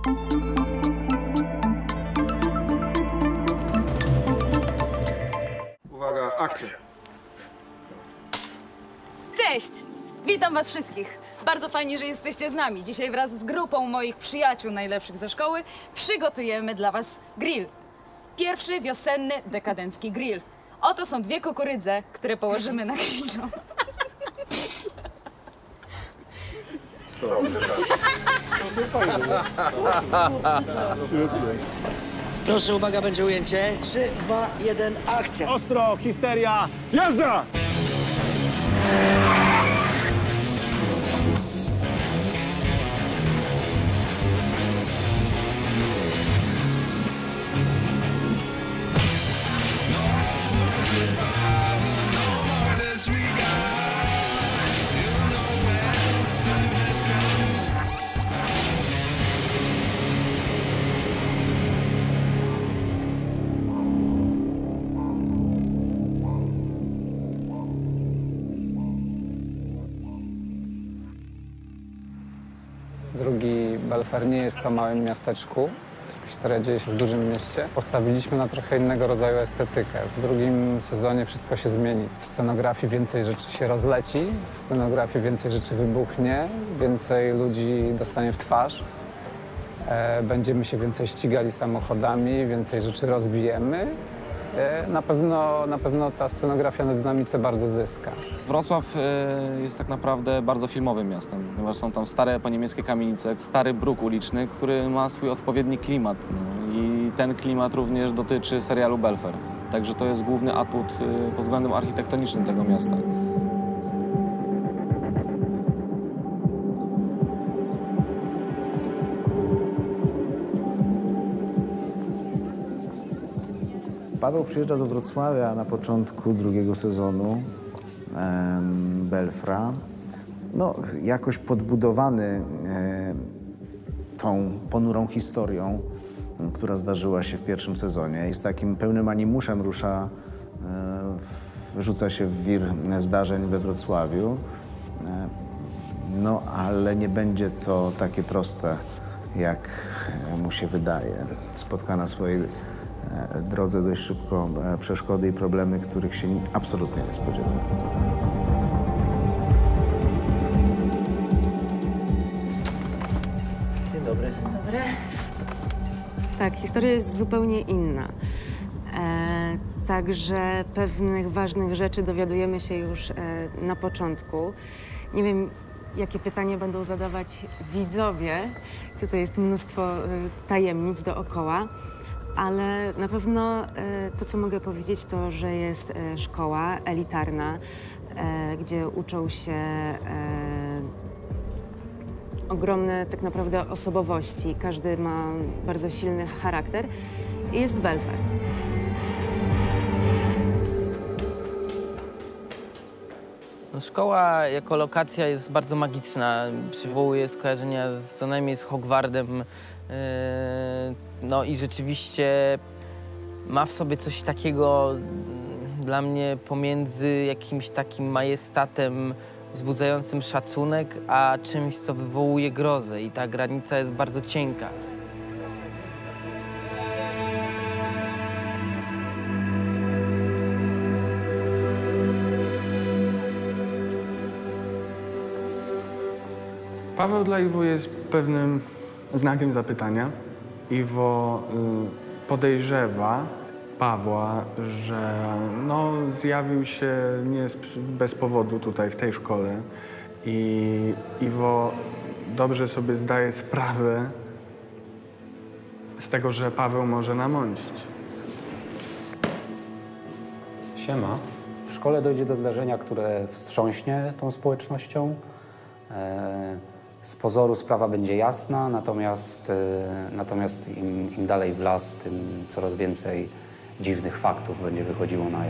Uwaga, akcja. Cześć! Witam was wszystkich. Bardzo fajnie, że jesteście z nami. Dzisiaj wraz z grupą moich przyjaciół najlepszych ze szkoły przygotujemy dla was grill. Pierwszy wiosenny, dekadencki grill. Oto są 2 kukurydze, które położymy na grillu. Proszę, uwaga, będzie ujęcie. 3, 2, 1, akcja. Ostro, histeria, jazda! Drugi Belfair nie jest to małym miasteczku. Historia dzieje się w dużym mieście. Postawiliśmy na trochę innego rodzaju estetykę. W drugim sezonie wszystko się zmieni. W scenografii więcej rzeczy się rozleci, w scenografii więcej rzeczy wybuchnie, więcej ludzi dostanie w twarz. Będziemy się więcej ścigali samochodami, więcej rzeczy rozbijemy. Na pewno ta scenografia na dynamice bardzo zyska. Wrocław jest tak naprawdę bardzo filmowym miastem, ponieważ są tam stare poniemieckie kamienice, stary bruk uliczny, który ma swój odpowiedni klimat. I ten klimat również dotyczy serialu Belfair. Także to jest główny atut pod względem architektonicznym tego miasta. Paweł przyjeżdża do Wrocławia na początku drugiego sezonu Belfra. No, jakoś podbudowany tą ponurą historią, która zdarzyła się w pierwszym sezonie. I z takim pełnym animuszem rzuca się w wir zdarzeń we Wrocławiu. No, ale nie będzie to takie proste, jak mu się wydaje. Spotka na swojej drodze dość szybko przeszkody i problemy, których się absolutnie nie spodziewał. Dzień dobry. Dzień dobry. Tak, historia jest zupełnie inna. Także pewnych ważnych rzeczy dowiadujemy się już na początku. Nie wiem, jakie pytania będą zadawać widzowie. Tutaj jest mnóstwo tajemnic dookoła. Ale na pewno to, co mogę powiedzieć, to, że jest szkoła elitarna, gdzie uczą się ogromne tak naprawdę osobowości. Każdy ma bardzo silny charakter i jest Belfair. No, szkoła jako lokacja jest bardzo magiczna. Przywołuje skojarzenia co najmniej z Hogwartem. No i rzeczywiście ma w sobie coś takiego dla mnie pomiędzy jakimś takim majestatem wzbudzającym szacunek, a czymś, co wywołuje grozę. I ta granica jest bardzo cienka. Paweł dla Iwo jest pewnym znakiem zapytania. Iwo podejrzewa Pawła, że no, zjawił się nie bez powodu tutaj w tej szkole i Iwo dobrze sobie zdaje sprawę z tego, że Paweł może namącić. Siema. W szkole dojdzie do zdarzenia, które wstrząśnie tą społecznością. Z pozoru sprawa będzie jasna, natomiast im dalej w las, tym coraz więcej dziwnych faktów będzie wychodziło na jaw.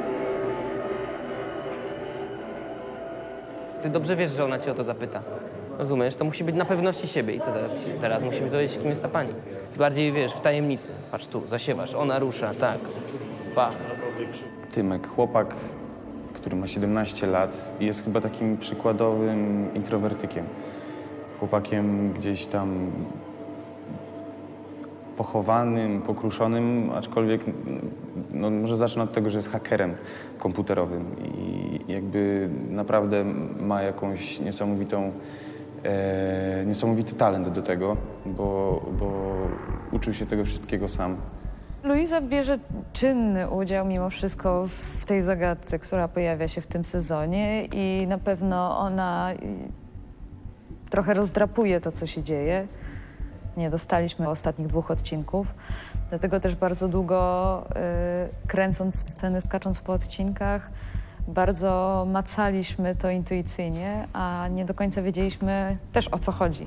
Ty dobrze wiesz, że ona cię o to zapyta. Rozumiesz? To musi być na pewności siebie. I co teraz? Teraz musimy dowiedzieć się, kim jest ta pani. Bardziej, wiesz, w tajemnicy. Patrz tu, zasiewasz, ona rusza, tak. Pa. Tymek, chłopak, który ma 17 lat i jest chyba takim przykładowym introwertykiem. Chłopakiem gdzieś tam pochowanym, pokruszonym, aczkolwiek no, może zacznę od tego, że jest hakerem komputerowym i jakby naprawdę ma jakąś niesamowity talent do tego, bo uczył się tego wszystkiego sam. Luiza bierze czynny udział mimo wszystko w tej zagadce, która pojawia się w tym sezonie i na pewno ona trochę rozdrapuje to, co się dzieje. Nie dostaliśmy ostatnich 2 odcinków, dlatego też bardzo długo kręcąc sceny, skacząc po odcinkach, bardzo macaliśmy to intuicyjnie, a nie do końca wiedzieliśmy też, o co chodzi.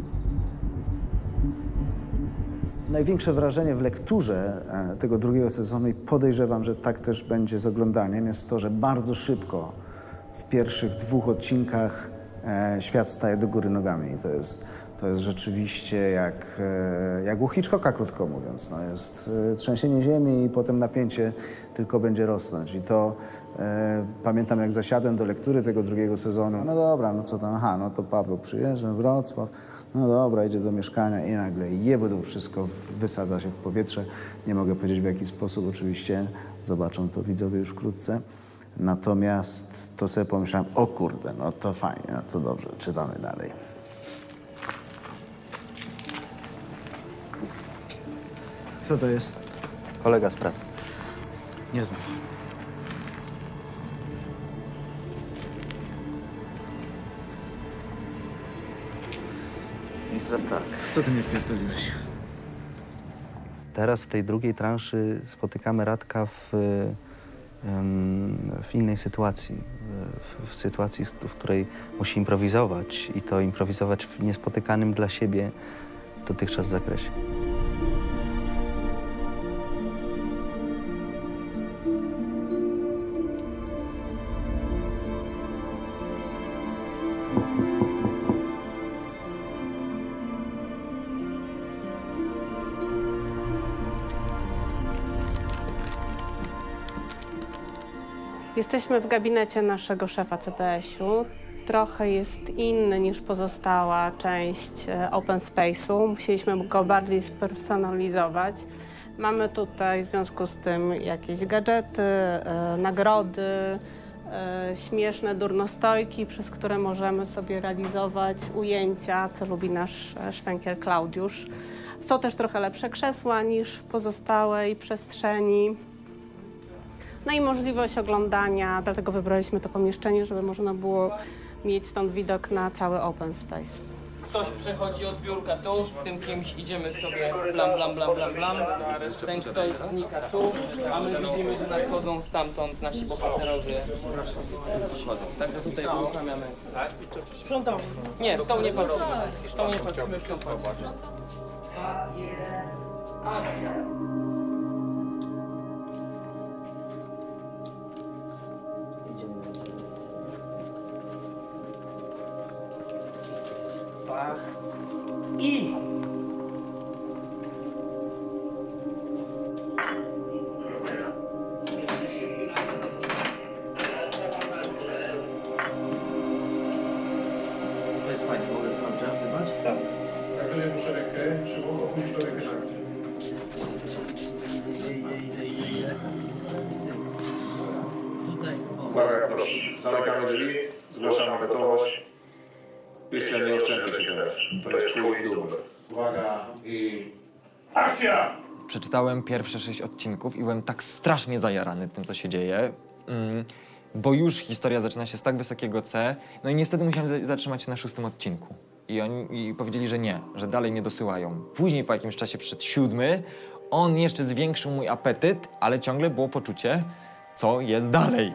Największe wrażenie w lekturze tego drugiego sezonu i podejrzewam, że tak też będzie z oglądaniem, jest to, że bardzo szybko w pierwszych 2 odcinkach świat staje do góry nogami. To jest rzeczywiście jak u Hitchcocka, krótko mówiąc. No jest trzęsienie ziemi i potem napięcie tylko będzie rosnąć. I to pamiętam, jak zasiadłem do lektury tego drugiego sezonu. No dobra, no co tam, aha, no to Paweł przyjeżdża, Wrocław, no dobra, idzie do mieszkania i nagle jebudł, wszystko wysadza się w powietrze. Nie mogę powiedzieć, w jaki sposób, oczywiście zobaczą to widzowie już wkrótce. Natomiast to sobie pomyślałem, o kurde, no to fajnie, no to dobrze, czytamy dalej. Kto to jest? Kolega z pracy. Nie znam. Więc teraz tak. Co ty mnie wpierdoliłeś? Teraz w tej drugiej transzy spotykamy Radka w innej sytuacji. W sytuacji, w której musi improwizować i to improwizować w niespotykanym dla siebie dotychczas zakresie. Jesteśmy w gabinecie naszego szefa CBS-u. Trochę jest inny niż pozostała część Open Space'u. Musieliśmy go bardziej spersonalizować. Mamy tutaj w związku z tym jakieś gadżety, nagrody, śmieszne durnostojki, przez które możemy sobie realizować ujęcia, co lubi nasz szwękier Klaudiusz. Są też trochę lepsze krzesła niż w pozostałej przestrzeni. No i możliwość oglądania, dlatego wybraliśmy to pomieszczenie, żeby można było mieć stąd widok na cały Open Space. Ktoś przechodzi od biurka tu, z tym kimś idziemy sobie blam, blam, blam, blam, blam. Ten ktoś znika tu, a my widzimy, że nadchodzą stamtąd nasi bohaterowie. Także tutaj uruchamiamy. Sprzątam. Nie, w tą nie patrzymy. W tą nie patrzymy, w tą patrzymy. 2, 1, akcja! Pach i... To jest fajnie, mogę pan wzywać? Tak. Jak wyżej muszę rękę, żeby opuścić do rękę akcji. Uwaga, proszę. Zamykamy drzwi, zgłaszamy gotowość. Krystian, nie oszczędzę cię teraz. To jest twój dubl. Uwaga i... akcja! Przeczytałem pierwsze 6 odcinków i byłem tak strasznie zajarany tym, co się dzieje, bo już historia zaczyna się z tak wysokiego C, no i niestety musiałem zatrzymać się na 6. odcinku. I oni powiedzieli, że nie, że dalej nie dosyłają. Później po jakimś czasie, przed 7, on jeszcze zwiększył mój apetyt, ale ciągle było poczucie, co jest dalej.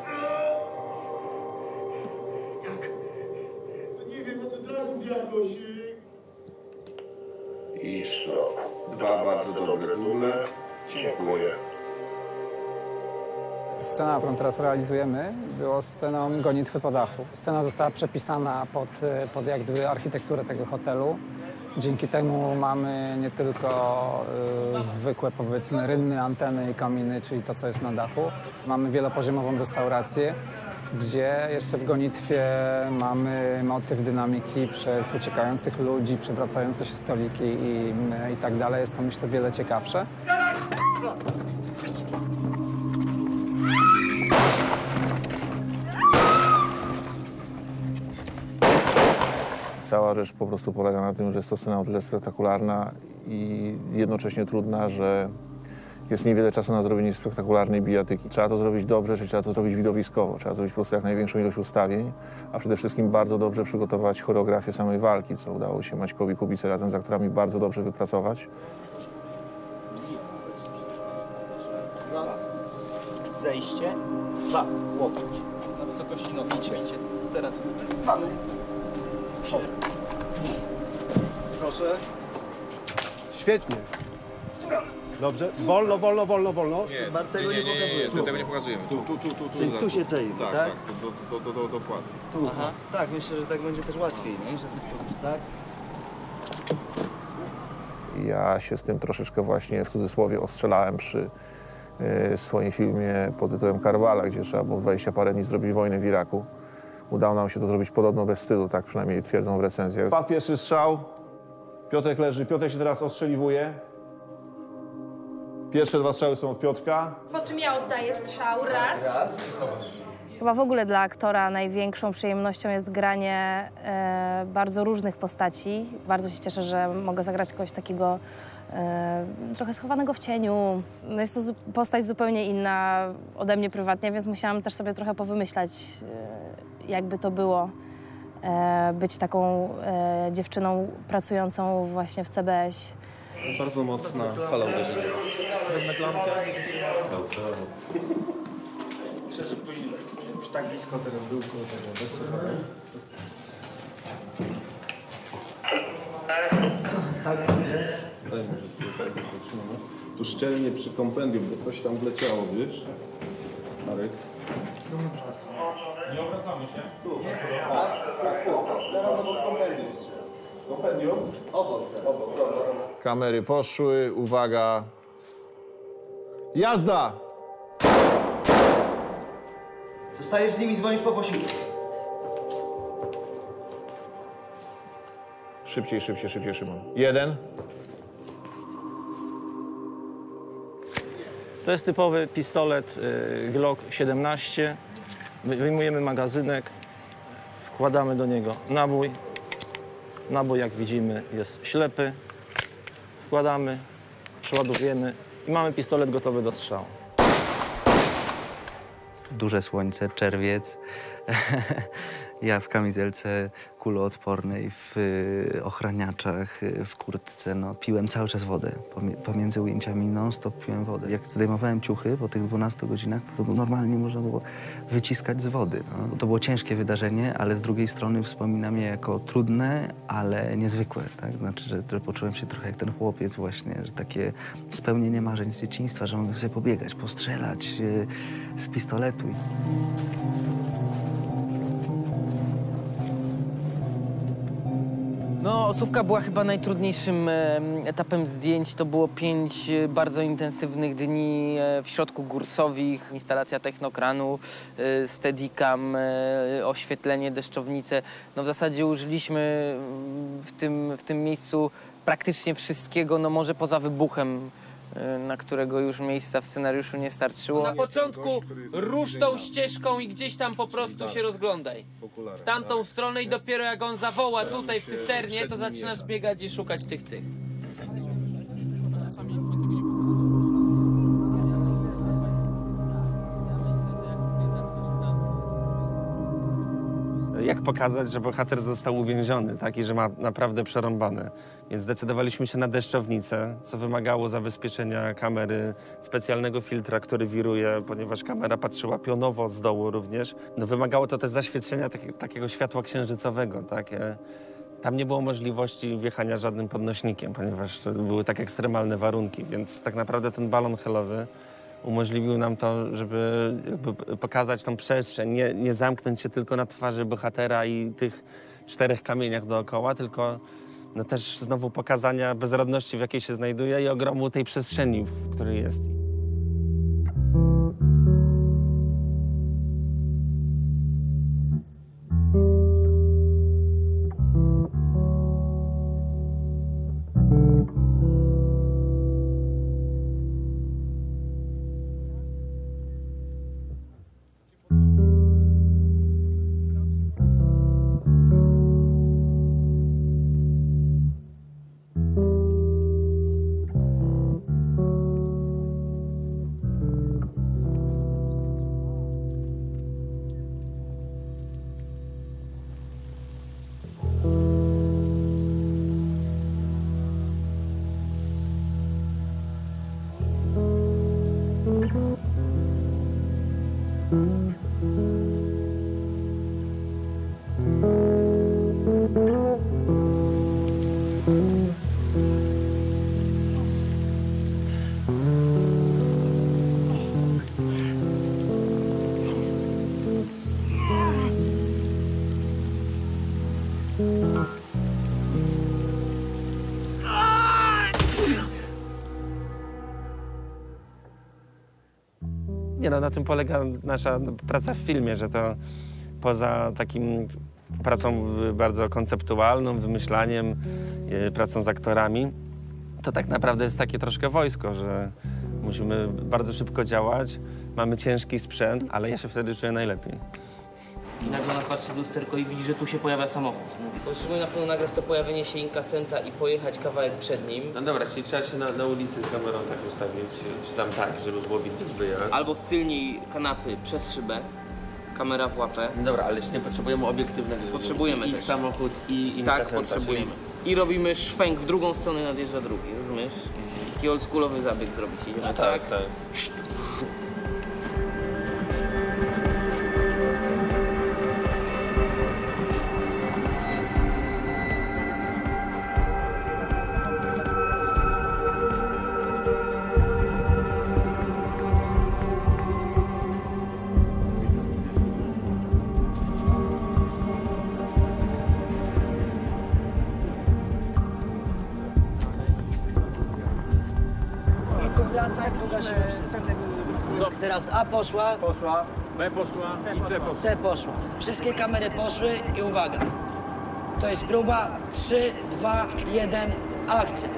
I stop. 2 bardzo dobre duble. Dziękuję. Scena, którą teraz realizujemy, była sceną gonitwy po dachu. Scena została przepisana pod jak gdyby architekturę tego hotelu. Dzięki temu mamy nie tylko zwykłe, powiedzmy, rynny, anteny i kominy, czyli to, co jest na dachu. Mamy wielopoziomową restaurację, gdzie jeszcze w gonitwie mamy motyw dynamiki przez uciekających ludzi, przewracające się stoliki i tak dalej. Jest to, myślę, wiele ciekawsze. Cała rzecz po prostu polega na tym, że jest to scena o tyle spektakularna i jednocześnie trudna, że jest niewiele czasu na zrobienie spektakularnej bijatyki. Trzeba to zrobić dobrze, czy trzeba to zrobić widowiskowo. Trzeba zrobić po prostu jak największą ilość ustawień, a przede wszystkim bardzo dobrze przygotować choreografię samej walki, co udało się Maćkowi Kubicy razem z aktorami bardzo dobrze wypracować. Zejście, 2, łokieć. Na wysokości nosa. Ćwiczcie. Teraz. Mamy. Proszę. Świetnie. Dobrze. Wolno, wolno, wolno, wolno. Nie, tego nie pokazujemy. Tego nie pokazujemy. Czyli tu się czeimy, tak? Tak, dokładnie. Tu. Aha, tak, myślę, że tak będzie też łatwiej, nie? Że tak. Ja się z tym troszeczkę właśnie w cudzysłowie ostrzelałem przy swoim filmie pod tytułem Karbala, gdzie trzeba było 20 parę dni zrobić wojnę w Iraku. Udało nam się to zrobić podobno bez stylu, tak przynajmniej twierdzą w recenzjach. Padł pierwszy strzał. Piotrek leży. Piotrek się teraz ostrzeliwuje. Pierwsze 2 strzały są od Piotrka. Po czym ja oddaję strzał, raz. Chyba w ogóle dla aktora największą przyjemnością jest granie bardzo różnych postaci. Bardzo się cieszę, że mogę zagrać kogoś takiego trochę schowanego w cieniu. No jest to postać zupełnie inna ode mnie prywatnie, więc musiałam też sobie trochę powymyślać, jakby to było być taką dziewczyną pracującą właśnie w CBŚ. Bardzo mocna fala uderzenia. Na klamkę. Myślę, że powinien być tak blisko tego bryłku, bez sobie. Tak będzie. Daj mi, że tu trzymamy. Tu szczelnie przy kompendium, bo coś tam wleciało, wiesz? Marek? Nie obracamy się. Tu. Tak. Zaraz obok kompendium. Kompendium? Obok, dobra. Kamery poszły, uwaga. Jazda! Zostajesz z nimi, dzwonisz po posiłku. Szybciej, Szymon. 1. To jest typowy pistolet Glock 17. Wyjmujemy magazynek, wkładamy do niego nabój. Nabój, jak widzimy, jest ślepy. Wkładamy, przeładowujemy i mamy pistolet gotowy do strzału. Duże słońce, czerwiec. Ja w kamizelce kuloodpornej, w ochraniaczach, w kurtce. No, piłem cały czas wodę. Pomiędzy ujęciami non-stop piłem wodę. Jak zdejmowałem ciuchy po tych 12 godzinach, to normalnie można było wyciskać z wody. No, to było ciężkie wydarzenie, ale z drugiej strony wspominam je jako trudne, ale niezwykłe. Tak? Znaczy, że poczułem się trochę jak ten chłopiec właśnie, że takie spełnienie marzeń z dzieciństwa, że mogę sobie pobiegać, postrzelać z pistoletu. No, osówka była chyba najtrudniejszym etapem zdjęć. To było 5 bardzo intensywnych dni w środku Górsowich, instalacja technokranu, steadicam, oświetlenie, deszczownice. No, w zasadzie użyliśmy w tym miejscu praktycznie wszystkiego, no może poza wybuchem, na którego już miejsca w scenariuszu nie starczyło. Na początku rusz tą ścieżką i gdzieś tam po prostu się rozglądaj. W tamtą stronę i dopiero jak on zawoła tutaj w cysternie, to zaczynasz biegać i szukać tych. Jak pokazać, że bohater został uwięziony, tak? I że ma naprawdę przerąbane. Więc zdecydowaliśmy się na deszczownicę, co wymagało zabezpieczenia kamery, specjalnego filtra, który wiruje, ponieważ kamera patrzyła pionowo z dołu również. No, wymagało to też zaświecenia takiego światła księżycowego, tak? Tam nie było możliwości wjechania żadnym podnośnikiem, ponieważ to były tak ekstremalne warunki, więc tak naprawdę ten balon helowy umożliwił nam to, żeby jakby pokazać tą przestrzeń, nie zamknąć się tylko na twarzy bohatera i tych 4 kamieniach dookoła, tylko no też znowu pokazania bezradności, w jakiej się znajduje i ogromu tej przestrzeni, w której jest. Nie no, na tym polega nasza praca w filmie, że to poza takim pracą bardzo konceptualną, wymyślaniem, pracą z aktorami, to tak naprawdę jest takie troszkę wojsko, że musimy bardzo szybko działać, mamy ciężki sprzęt, ale ja się wtedy czuję najlepiej. I nagle ona patrzy w lusterko i widzi, że tu się pojawia samochód. Mówi, potrzebuję na pewno nagrać to pojawienie się inkasenta i pojechać kawałek przed nim. No dobra, czyli trzeba się na ulicy z kamerą tak ustawić, czy tam tak, żeby było widać wyjazd. Albo z tylniej kanapy przez szybę, kamera w łapę. No dobra, ale nie potrzebujemy obiektywnego. Potrzebujemy i też. samochód, i inkasenta. Tak, potrzebujemy. I robimy szwęk w drugą stronę, nadjeżdża drugi, rozumiesz? Taki oldschoolowy zabieg zrobić. Idziemy No tak. tak. I tu wracaj, tu gasimy wszystko. Teraz A poszła. B poszła i C poszła. C poszła. Wszystkie kamery poszły i uwaga. To jest próba 3, 2, 1, akcja.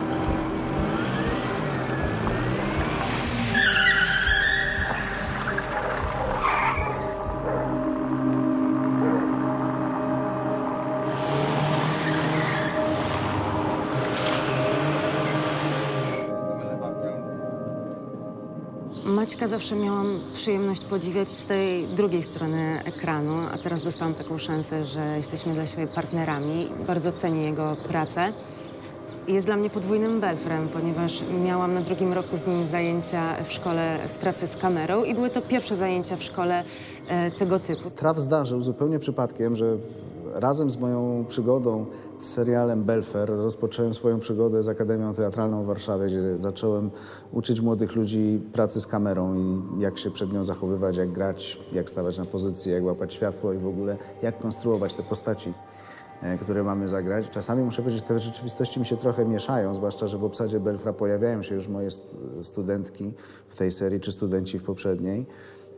Maćka zawsze miałam przyjemność podziwiać z tej drugiej strony ekranu, a teraz dostałam taką szansę, że jesteśmy dla siebie partnerami. Bardzo cenię jego pracę. I jest dla mnie podwójnym belfrem, ponieważ miałam na 2. roku z nim zajęcia w szkole z pracy z kamerą i były to pierwsze zajęcia w szkole tego typu. Traf zdarzył zupełnie przypadkiem, że razem z moją przygodą z serialem Belfer rozpocząłem swoją przygodę z Akademią Teatralną w Warszawie, gdzie zacząłem uczyć młodych ludzi pracy z kamerą i jak się przed nią zachowywać, jak grać, jak stawać na pozycji, jak łapać światło i w ogóle jak konstruować te postaci, które mamy zagrać. Czasami muszę powiedzieć, że te rzeczywistości mi się trochę mieszają, zwłaszcza, że w obsadzie Belfra pojawiają się już moje studentki w tej serii czy studenci w poprzedniej.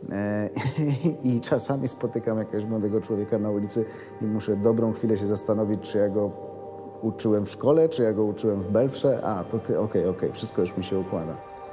I czasami spotykam jakiegoś młodego człowieka na ulicy i muszę dobrą chwilę się zastanowić, czy ja go uczyłem w szkole, czy ja go uczyłem w Belfrze. A, to ty, okej, wszystko już mi się układa.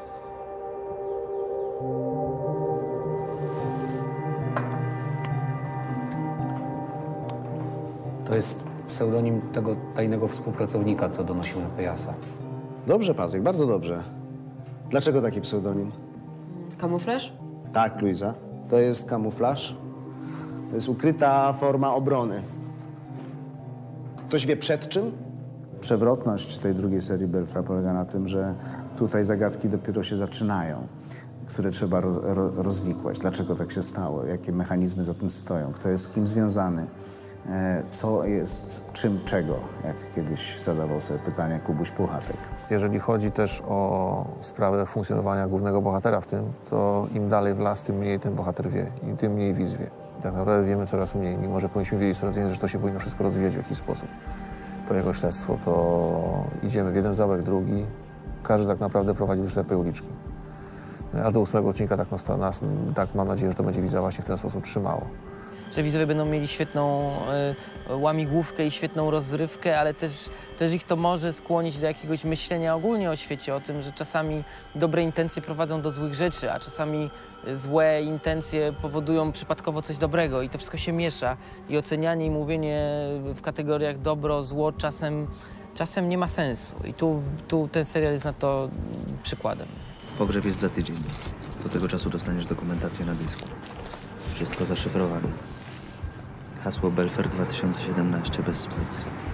To jest pseudonim tego tajnego współpracownika, co donosił na Pejasa. Dobrze, Patryk, bardzo dobrze. Dlaczego taki pseudonim? Kamuflaż? Tak, Luiza. To jest kamuflaż. To jest ukryta forma obrony. Ktoś wie przed czym? Przewrotność tej drugiej serii Belfra polega na tym, że tutaj zagadki dopiero się zaczynają, które trzeba rozwikłać. Dlaczego tak się stało? Jakie mechanizmy za tym stoją? Kto jest z kim związany? Co jest czym czego? Jak kiedyś zadawał sobie pytanie Kubuś Puchatek. Jeżeli chodzi też o sprawę funkcjonowania głównego bohatera w tym, to im dalej w las, tym mniej ten bohater wie i tym mniej widz wie. I tak naprawdę wiemy coraz mniej, mimo że powinniśmy wiedzieć coraz więcej, że to się powinno wszystko rozwijać w jakiś sposób. To jego śledztwo, to idziemy w jeden zabieg, drugi. Każdy tak naprawdę prowadzi do ślepej uliczki. Aż do 8 odcinka tak mam nadzieję, że to będzie widza właśnie w ten sposób trzymało. Że widzowie będą mieli świetną łamigłówkę i świetną rozrywkę, ale też ich to może skłonić do jakiegoś myślenia ogólnie o świecie, o tym, że czasami dobre intencje prowadzą do złych rzeczy, a czasami złe intencje powodują przypadkowo coś dobrego i to wszystko się miesza. I ocenianie i mówienie w kategoriach dobro, zło czasem nie ma sensu. I tu ten serial jest na to przykładem. Pogrzeb jest za tydzień. Do tego czasu dostaniesz dokumentację na dysku. Wszystko zaszyfrowane. Hasło Belfer 2017 bez spacji.